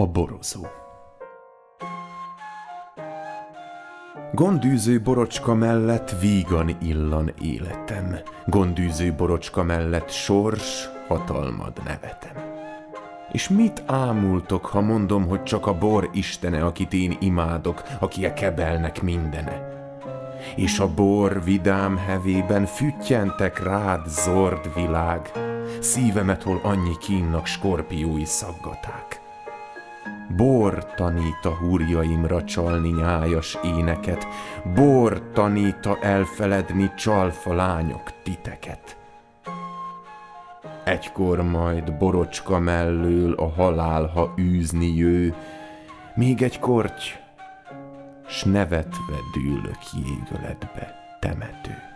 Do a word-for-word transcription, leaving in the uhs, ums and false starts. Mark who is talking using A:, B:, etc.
A: A borozó. Gondűző borocska mellett vígan illan életem, gondűző borocska mellett sors, hatalmad nevetem. És mit ámultok, ha mondom, hogy csak a bor istene, akit én imádok, aki e kebelnek mindene? És a bor vidám hevében füttyentek rád, zord világ, szívemet hol annyi kínnak skorpiói szaggaták. Bor tanít a húrjaimra csalni nyájas éneket, bor taníta elfeledni csalfa lányok titeket. Egykor majd borocska mellől a halál, ha űzni jő, még egy korty, s nevetve dűlök jégöletbe, temető.